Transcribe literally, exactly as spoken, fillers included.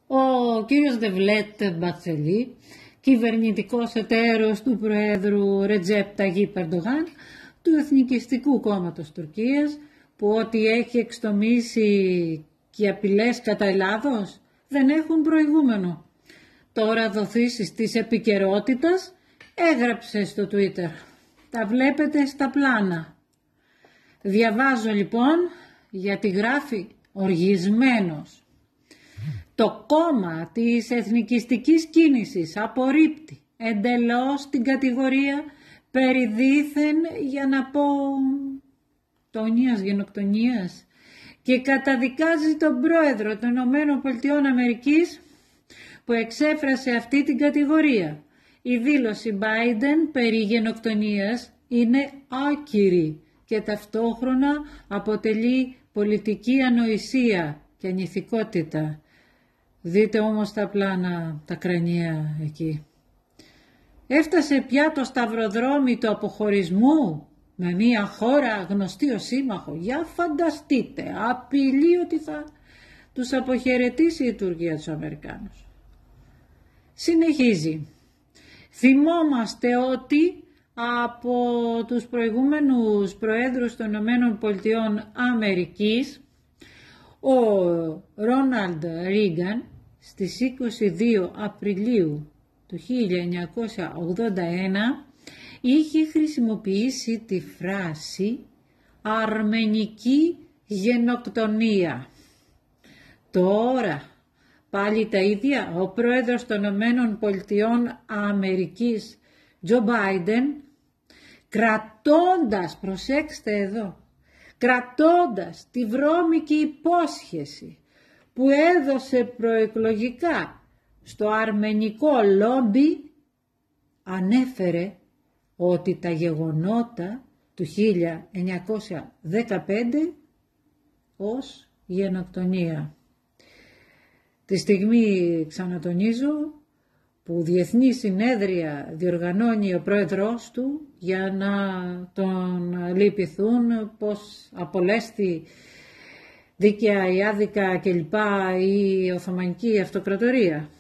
Ο κύριος Ντεβλέτ Μπατσελή, κυβερνητικός εταίρος του Προέδρου Ρετζέπ Ταγίπ Ερντογάν, του Εθνικιστικού Κόμματος Τουρκίας, που ό,τι έχει εξτομίσει και οι απειλές κατά Ελλάδος δεν έχουν προηγούμενο. Τώρα δοθήσεις της επικαιρότητας έγραψε στο Twitter. Τα βλέπετε στα πλάνα. Διαβάζω λοιπόν, γιατί γράφει οργισμένος. Το κόμμα της εθνικιστικής κίνησης απορρίπτει εντελώς την κατηγορία περί δήθεν, για να πω, τονίας γενοκτονίας, και καταδικάζει τον πρόεδρο των Ηνωμένων Πολιτειών Αμερικής που εξέφρασε αυτή την κατηγορία. Η δήλωση Biden περί γενοκτονίας είναι άκυρη και ταυτόχρονα αποτελεί πολιτική ανοησία και ανηθικότητα. Δείτε όμως τα πλάνα, τα κρανία εκεί. Έφτασε πια το σταυροδρόμι του αποχωρισμού με μια χώρα γνωστή ως σύμμαχο. Για φανταστείτε, απειλεί ότι θα τους αποχαιρετήσει η Τουρκία τους Αμερικάνους. Συνεχίζει. Θυμόμαστε ότι από τους προηγούμενους προέδρους των Ηνωμένων Πολιτειών Αμερικής, ο Ρόναλντ Ρίγκαν στις είκοσι δύο Απριλίου του χίλια εννιακόσια ογδόντα ένα είχε χρησιμοποιήσει τη φράση «αρμενική γενοκτονία». Τώρα πάλι τα ίδια, ο πρόεδρος των Ηνωμένων Πολιτειών Αμερικής, Τζο Μπάιντεν, κρατώντας, προσέξτε εδώ, κρατώντας τη βρώμικη υπόσχεση που έδωσε προεκλογικά στο αρμενικό λόμπι, ανέφερε ότι τα γεγονότα του χίλια εννιακόσια δεκαπέντε ως γενοκτονία. Τη στιγμή, ξανατονίζω, που διεθνή συνέδρια διοργανώνει ο πρόεδρος του για να τον λυπηθούν πως απολέστη δίκαια ή άδικα κλπ. Η Οθωμανική Αυτοκρατορία.